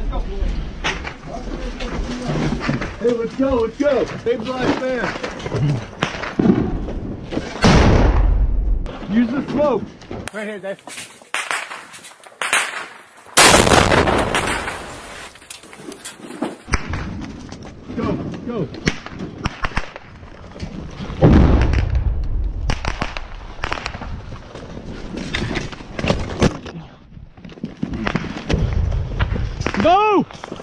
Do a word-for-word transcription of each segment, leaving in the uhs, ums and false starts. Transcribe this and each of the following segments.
Hey, let's go, let's go. Big black man. Use the smoke. Right here, Dave. Go, go. Go!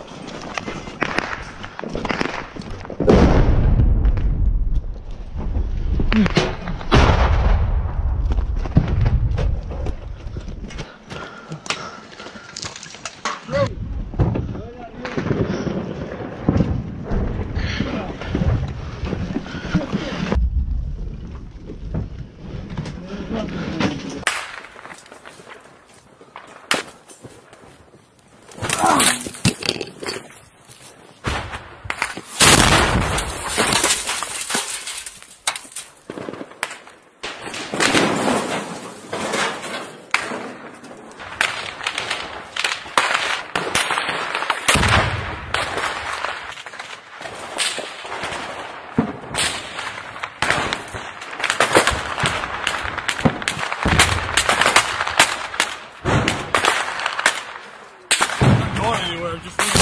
Anywhere, just leave it.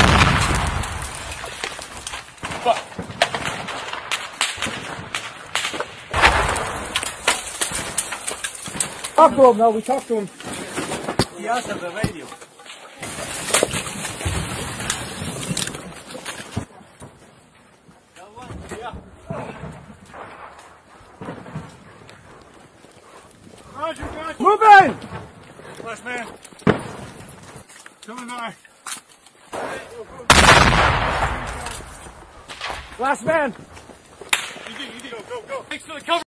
Fuck. Talk to him, no, we talked to him. He has the radio. Roger, Roger. Move in! Last man. Coming back. Last man. Easy, easy, go, go, go. Thanks for the cover.